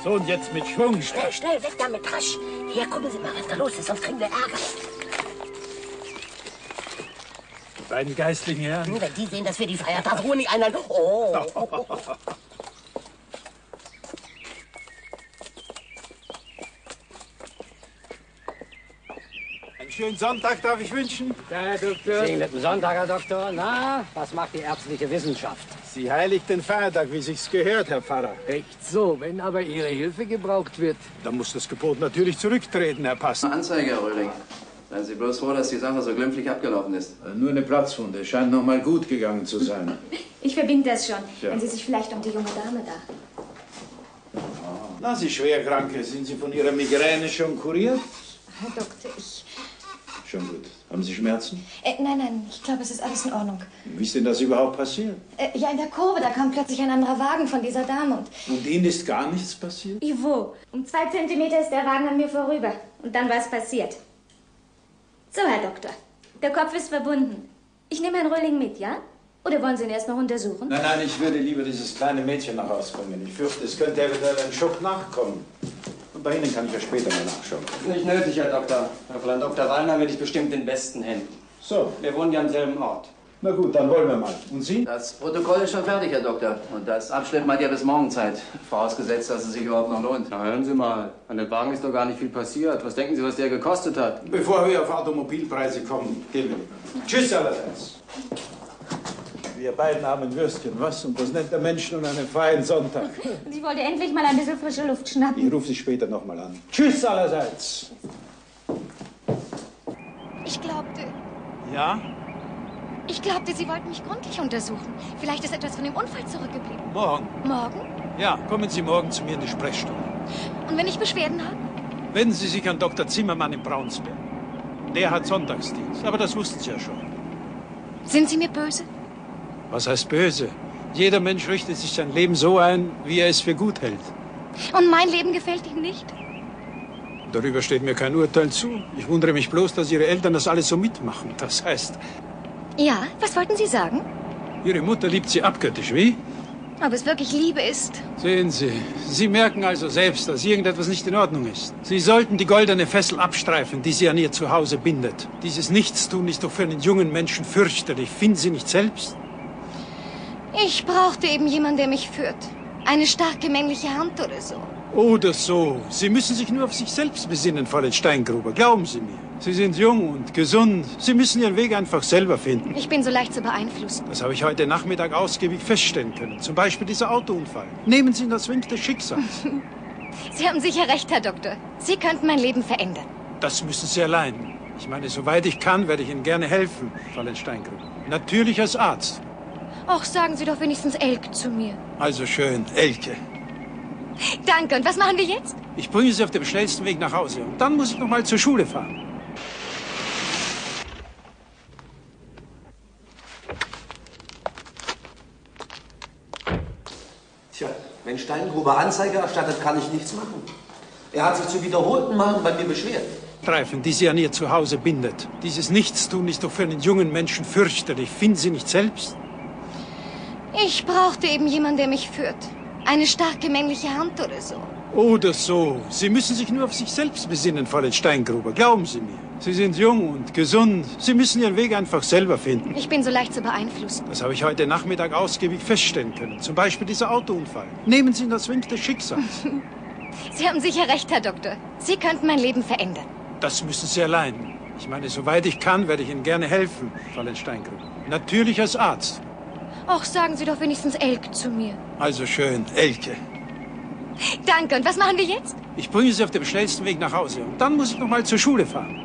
So, und jetzt mit Schwung. Schnell, schnell, weg damit, rasch. Hier, gucken Sie mal, was da los ist, sonst kriegen wir Ärger. Die beiden geistlichen Herren. Wenn die sehen, dass wir die Feiertagsruhe nicht einhalten. Oh. Einen schönen Sonntag darf ich wünschen. Ja, Herr Doktor. Segneten Sonntag, Herr Doktor. Na, was macht die ärztliche Wissenschaft? Sie heiligt den Feiertag, wie sich's gehört, Herr Pfarrer. Echt so, wenn aber Ihre Hilfe gebraucht wird. Dann muss das Gebot natürlich zurücktreten, Herr Pastor. Anzeige, Herr Röhling. Seien Sie bloß froh, dass die Sache so glimpflich abgelaufen ist. Nur eine Platzwunde. Scheint noch mal gut gegangen zu sein. Ich verbinde das schon, Ja. wenn Sie sich vielleicht um die junge Dame da. Na, Sie Schwerkranke, sind Sie von Ihrer Migräne schon kuriert? Herr Doktor, ich... Schon gut. Haben Sie Schmerzen? Äh, nein, nein, ich glaube, es ist alles in Ordnung. Wie ist denn das überhaupt passiert? Äh, ja, in der Kurve, da kam plötzlich ein anderer Wagen von dieser Dame und... Und Ihnen ist gar nichts passiert? Ivo, um zwei Zentimeter ist der Wagen an mir vorüber. Und dann war es passiert. So, Herr Doktor, der Kopf ist verbunden. Ich nehme Herrn Röhling mit, ja? Oder wollen Sie ihn erst noch untersuchen? Nein, nein, ich würde lieber dieses kleine Mädchen nach Hause bringen. Ich fürchte, es könnte eventuell ein Schock nachkommen. Und bei Ihnen kann ich ja später mal nachschauen. Nicht nötig, Herr Doktor. Herr Fräulein Doktor Wallner bin ich bestimmt in besten Händen. So. Wir wohnen ja am selben Ort. Na gut, dann wollen wir mal. Und Sie? Das Protokoll ist schon fertig, Herr Doktor. Und das Abschleppen hat ja bis morgen Zeit. Vorausgesetzt, dass es sich überhaupt noch lohnt. Na, hören Sie mal. An dem Wagen ist doch gar nicht viel passiert. Was denken Sie, was der gekostet hat? Bevor wir auf Automobilpreise kommen, gehen wir. Tschüss allerseits. Wir beiden armen Würstchen, was? Und das nennt der Mensch nun einen freien Sonntag. Sie wollte endlich mal ein bisschen frische Luft schnappen. Ich rufe Sie später noch mal an. Tschüss allerseits. Ich glaubte... Ja? Ich glaubte, Sie wollten mich gründlich untersuchen. Vielleicht ist etwas von dem Unfall zurückgeblieben. Morgen? Morgen? Ja, kommen Sie morgen zu mir in die Sprechstunde. Und wenn ich Beschwerden habe? Wenden Sie sich an Doktor Zimmermann in Braunsberg. Der hat Sonntagsdienst, aber das wussten Sie ja schon. Sind Sie mir böse? Was heißt böse? Jeder Mensch richtet sich sein Leben so ein, wie er es für gut hält. Und mein Leben gefällt Ihnen nicht? Darüber steht mir kein Urteil zu. Ich wundere mich bloß, dass Ihre Eltern das alles so mitmachen. Das heißt, Ja, was wollten Sie sagen? Ihre Mutter liebt Sie abgöttisch, wie? Ob es wirklich Liebe ist? Sehen Sie, Sie merken also selbst, dass irgendetwas nicht in Ordnung ist. Sie sollten die goldene Fessel abstreifen, die Sie an Ihr Zuhause bindet. Dieses Nichtstun ist doch für einen jungen Menschen fürchterlich. Finden Sie nicht selbst? Ich brauchte eben jemanden, der mich führt. Eine starke männliche Hand oder so. Oder so. Sie müssen sich nur auf sich selbst besinnen, Fräulein Steingruber. Glauben Sie mir. Sie sind jung und gesund. Sie müssen Ihren Weg einfach selber finden. Ich bin so leicht zu beeinflussen. Das habe ich heute Nachmittag ausgiebig feststellen können. Zum Beispiel dieser Autounfall. Nehmen Sie ihn als Wink des Schicksals. Sie haben sicher recht, Herr Doktor. Sie könnten mein Leben verändern. Das müssen Sie allein. Ich meine, soweit ich kann, werde ich Ihnen gerne helfen, Fräulein Steingruber. Natürlich als Arzt. Och, sagen Sie doch wenigstens Elke zu mir. Also schön, Elke. Danke. Und was machen wir jetzt? Ich bringe Sie auf dem schnellsten Weg nach Hause. Und dann muss ich noch mal zur Schule fahren. Tja, wenn Steingruber Anzeige erstattet, kann ich nichts machen. Er hat sich zu wiederholten Malen bei mir beschwert. Streifen, die Sie an Ihr Zuhause bindet. Dieses Nichtstun ist doch für einen jungen Menschen fürchterlich. Finden Sie nicht selbst? Ich brauchte eben jemanden, der mich führt. Eine starke männliche Hand oder so. Oder so. Sie müssen sich nur auf sich selbst besinnen, Fräulein Steingruber. Glauben Sie mir. Sie sind jung und gesund. Sie müssen Ihren Weg einfach selber finden. Ich bin so leicht zu beeinflussen. Das habe ich heute Nachmittag ausgiebig feststellen können. Zum Beispiel dieser Autounfall. Nehmen Sie ihn als Wink des Schicksals. Sie haben sicher recht, Herr Doktor. Sie könnten mein Leben verändern. Das müssen Sie allein. Ich meine, soweit ich kann, werde ich Ihnen gerne helfen, Fräulein Steingruber. Natürlich als Arzt. Och, sagen Sie doch wenigstens Elke zu mir. Also schön, Elke. Danke. Und was machen wir jetzt? Ich bringe Sie auf dem schnellsten Weg nach Hause. Und dann muss ich noch mal zur Schule fahren.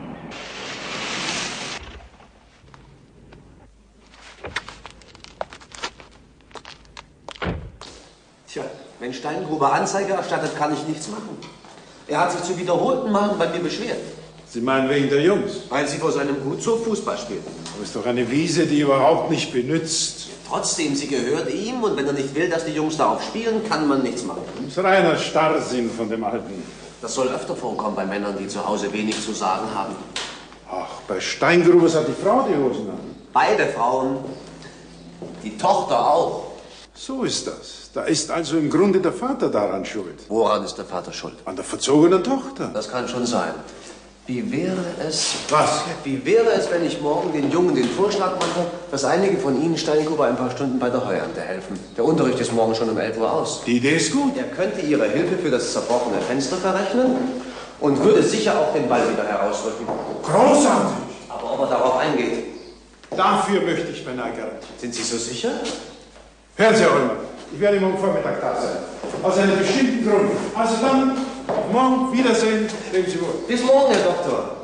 Tja, wenn Steingruber Anzeige erstattet, kann ich nichts machen. Er hat sich zu wiederholten Malen bei mir beschwert. Sie meinen wegen der Jungs? Weil sie vor seinem Gutshof Fußball spielen. Aber ist doch eine Wiese, die überhaupt nicht benützt. Trotzdem, sie gehört ihm und wenn er nicht will, dass die Jungs darauf spielen, kann man nichts machen. Das ist reiner Starrsinn von dem Alten. Das soll öfter vorkommen bei Männern, die zu Hause wenig zu sagen haben. Ach, bei Steingrubers hat die Frau die Hosen an. Beide Frauen. Die Tochter auch. So ist das. Da ist also im Grunde der Vater daran schuld. Woran ist der Vater schuld? An der verzogenen Tochter. Das kann schon sein. Wie wäre es... Was? Wie wäre es, wenn ich morgen den Jungen den Vorschlag mache, dass einige von Ihnen Steingruber ein paar Stunden bei der Heuernte helfen? Der Unterricht ist morgen schon um elf Uhr aus. Die Idee ist gut. Er könnte Ihre Hilfe für das zerbrochene Fenster verrechnen und würde sicher auch den Ball wieder herausrücken. Großartig! Aber ob er darauf eingeht? Dafür möchte ich beinahe garantieren. Sind Sie so sicher? Hören Sie, Herr Ullmann, ich werde morgen Vormittag da sein. Aus einem bestimmten Grund. Also dann, auf morgen, Wiedersehen, leben Sie wohl. Bis morgen, Herr Doktor.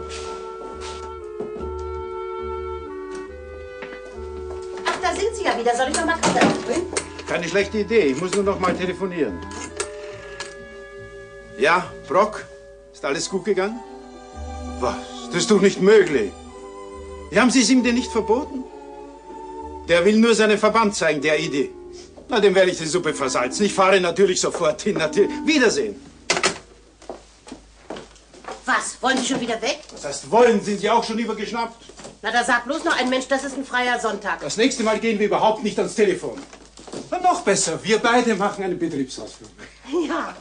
Ach, da sind Sie ja wieder. Soll ich noch mal Kaffee aufbringen? Keine schlechte Idee, ich muss nur noch mal telefonieren. Ja, Brock, ist alles gut gegangen? Was? Das ist doch nicht möglich. Haben Sie es ihm denn nicht verboten? Der will nur seinen Verband zeigen, der Idee. Na, dem werde ich die Suppe versalzen. Ich fahre natürlich sofort hin. Natürlich. Wiedersehen. Was? Wollen Sie schon wieder weg? Was heißt wollen? Sind Sie auch schon übergeschnappt? Na, da sagt bloß noch ein Mensch, das ist ein freier Sonntag. Das nächste Mal gehen wir überhaupt nicht ans Telefon. Na, noch besser, wir beide machen einen Betriebsausflug. Ja.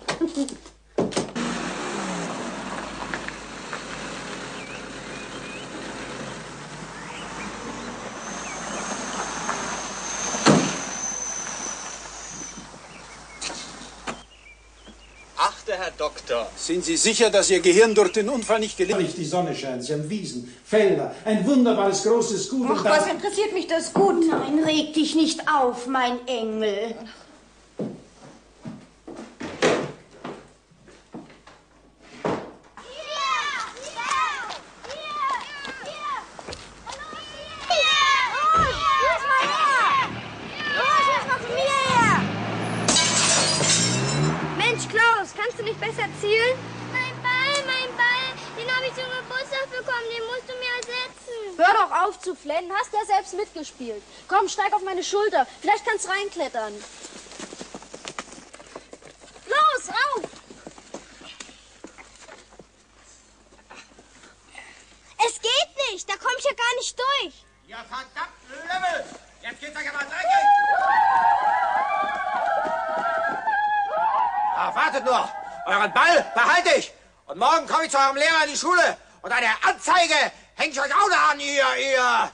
Achte, Herr Doktor. Sind Sie sicher, dass Ihr Gehirn durch den Unfall nicht gelingt? Nicht die Sonne scheint, Sie haben Wiesen, Felder, ein wunderbares großes Gut. Ach, was interessiert mich das Gut? Nein, reg dich nicht auf, mein Engel. Kannst du nicht besser zielen? Mein Ball, mein Ball, den habe ich zum Geburtstag bekommen, den musst du mir ersetzen. Hör doch auf zu flennen, hast ja selbst mitgespielt. Komm, steig auf meine Schulter, vielleicht kannst du reinklettern. Los, rauf! Es geht nicht, da komme ich ja gar nicht durch. Ja, verdammt, Lümmel! Jetzt geht's euch aber dreckig! Ah, wartet nur! Euren Ball behalte ich! Und morgen komme ich zu eurem Lehrer in die Schule und eine Anzeige hänge ich euch auch noch an, ihr, ihr... Ja?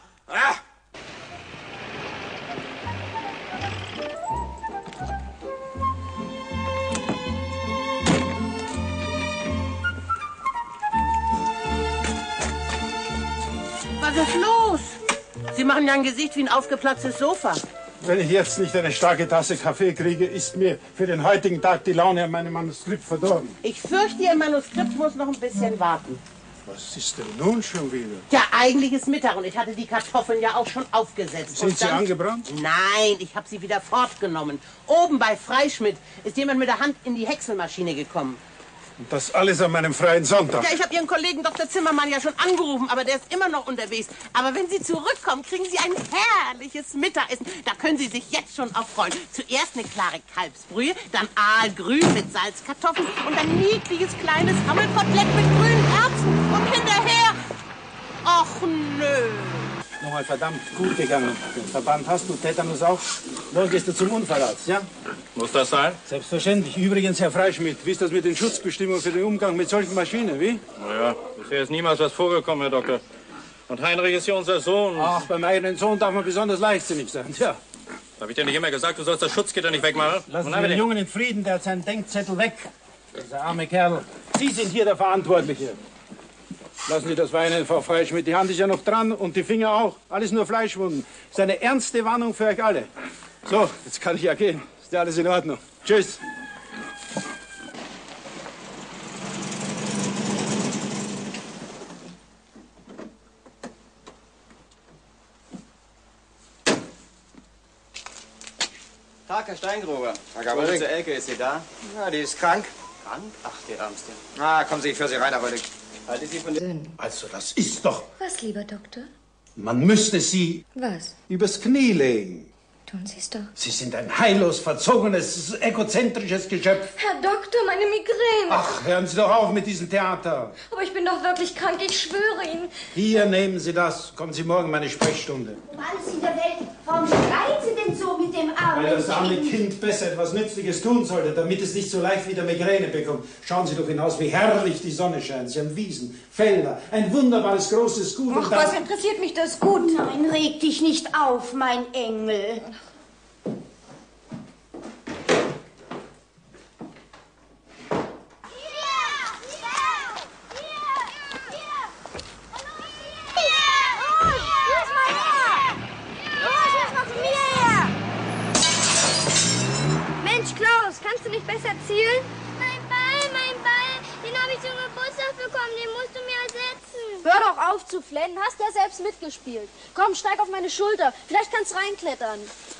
Was ist los? Sie machen ja ein Gesicht wie ein aufgeplatztes Sofa. Wenn ich jetzt nicht eine starke Tasse Kaffee kriege, ist mir für den heutigen Tag die Laune an meinem Manuskript verdorben. Ich fürchte, Ihr Manuskript muss noch ein bisschen warten. Was ist denn nun schon wieder? Ja, eigentlich ist Mittag und ich hatte die Kartoffeln ja auch schon aufgesetzt. Sind und sie dann... angebrannt? Nein, ich habe sie wieder fortgenommen. Oben bei Freischmidt ist jemand mit der Hand in die Häckselmaschine gekommen. Und das alles an meinem freien Sonntag. Ja, ich habe Ihren Kollegen Doktor Zimmermann ja schon angerufen, aber der ist immer noch unterwegs. Aber wenn Sie zurückkommen, kriegen Sie ein herrliches Mittagessen. Da können Sie sich jetzt schon auf freuen. Zuerst eine klare Kalbsbrühe, dann Aalgrün mit Salzkartoffeln und ein niedliches kleines Hammelkotelett mit grünen Erbsen. Und hinterher... Ach, nö. Nochmal verdammt gut gegangen. Den Verband hast du, Tetanus auch. Morgen gehst du zum Unfallarzt, ja? Muss das sein? Selbstverständlich. Übrigens, Herr Freischmidt, wie ist das mit den Schutzbestimmungen für den Umgang mit solchen Maschinen, wie? Naja, bisher ist niemals was vorgekommen, Herr Doktor. Und Heinrich ist ja unser Sohn. Ach, beim eigenen Sohn darf man besonders leichtsinnig sein, ja. Hab ich dir nicht immer gesagt, du sollst das Schutzgitter nicht wegmachen? Lassen Sie den Jungen in Frieden, der hat seinen Denkzettel weg. Dieser arme Kerl. Sie sind hier der Verantwortliche. Lassen Sie das weinen, Frau Freischmidt. Die Hand ist ja noch dran und die Finger auch. Alles nur Fleischwunden. Das ist eine ernste Warnung für euch alle. So, jetzt kann ich ja gehen. Ist ja alles in Ordnung. Tschüss. Tag, Herr Steingruber. Tag, Herr Rölling. Unsere Elke, ist sie da? Ja, die ist krank. Krank? Ach, die Ärmste. Na, kommen Sie, ich führe Sie rein, Herr Rölling. Halte Sie von den... Also, das ist doch... Was, lieber Doktor? Man müsste Sie Was? übers Knie legen. Tun Sie es doch. Sie sind ein heillos verzogenes, egozentrisches Geschöpf. Herr Doktor, meine Migräne. Ach, hören Sie doch auf mit diesem Theater. Aber ich bin doch wirklich krank, ich schwöre Ihnen. Hier, nehmen Sie das. Kommen Sie morgen in meine Sprechstunde. Um alles in der Welt Warum schreien Sie denn so mit dem armen Weil das arme Kind? Kind besser etwas Nützliches tun sollte, damit es nicht so leicht wieder Migräne bekommt. Schauen Sie doch hinaus, wie herrlich die Sonne scheint. Sie haben Wiesen, Felder, ein wunderbares großes Gut. Ach, was interessiert mich das Gut? Nein, reg dich nicht auf, mein Engel. Kannst du nicht besser zielen? Mein Ball, mein Ball, den habe ich zum Geburtstag bekommen, den musst du mir ersetzen. Hör doch auf zu flennen, hast ja selbst mitgespielt. Komm, steig auf meine Schulter, vielleicht kannst du reinklettern.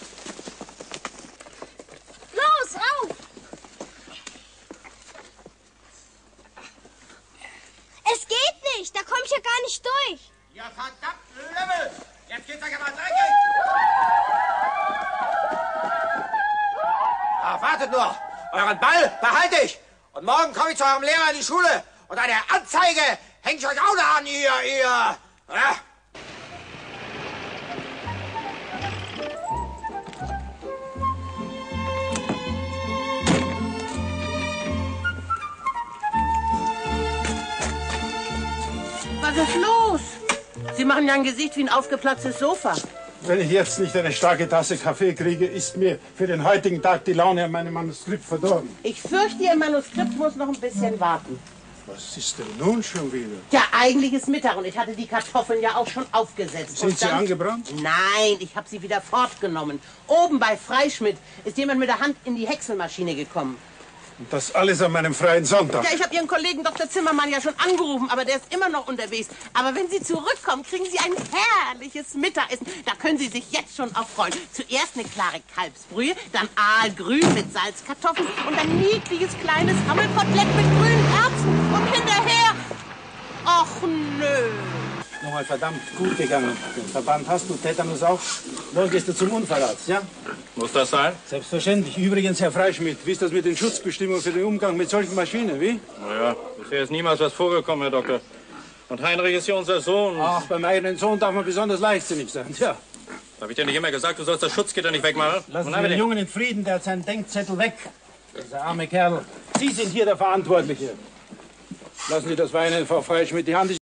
Los, rauf! Es geht nicht, da komme ich ja gar nicht durch. Ja, verdammt, Lümmel! Jetzt geht's euch aber dreckig! Ah, wartet nur! Euren Ball behalte ich! Und morgen komme ich zu eurem Lehrer in die Schule und eine Anzeige hänge ich euch auch noch an, ihr, ihr... Ja? Was ist los? Sie machen ja ein Gesicht wie ein aufgeplatztes Sofa. Wenn ich jetzt nicht eine starke Tasse Kaffee kriege, ist mir für den heutigen Tag die Laune an meinem Manuskript verdorben. Ich fürchte, Ihr Manuskript muss noch ein bisschen warten. Was ist denn nun schon wieder? Ja, eigentlich ist Mittag und ich hatte die Kartoffeln ja auch schon aufgesetzt. Sind und sie dann... angebrannt? Nein, ich habe sie wieder fortgenommen. Oben bei Freischmidt ist jemand mit der Hand in die Häckselmaschine gekommen. Und das alles an meinem freien Sonntag. Ja, ich habe Ihren Kollegen Doktor Zimmermann ja schon angerufen, aber der ist immer noch unterwegs. Aber wenn Sie zurückkommen, kriegen Sie ein herrliches Mittagessen. Da können Sie sich jetzt schon auf freuen. Zuerst eine klare Kalbsbrühe, dann Aalgrün mit Salzkartoffeln und ein niedliches kleines Hammelkotelett mit grünen Herzen. Und hinterher... Ach, nö. Nochmal verdammt gut gegangen. Den Verband hast du, Tetanus auch. Morgen gehst du zum Unfallarzt, ja? Muss das sein? Selbstverständlich. Übrigens, Herr Freischmidt, wie ist das mit den Schutzbestimmungen für den Umgang mit solchen Maschinen, wie? Naja, bisher ist niemals was vorgekommen, Herr Doktor. Und Heinrich ist ja unser Sohn. Ach, beim eigenen Sohn darf man besonders leichtsinnig sein, ja. Hab ich dir nicht immer gesagt, du sollst das Schutzgitter nicht wegmachen? Lassen Sie den Jungen in Frieden, der hat seinen Denkzettel weg. Dieser arme Kerl. Sie sind hier der Verantwortliche. Lassen Sie das Weinen, Frau Freischmidt, die Hand ist...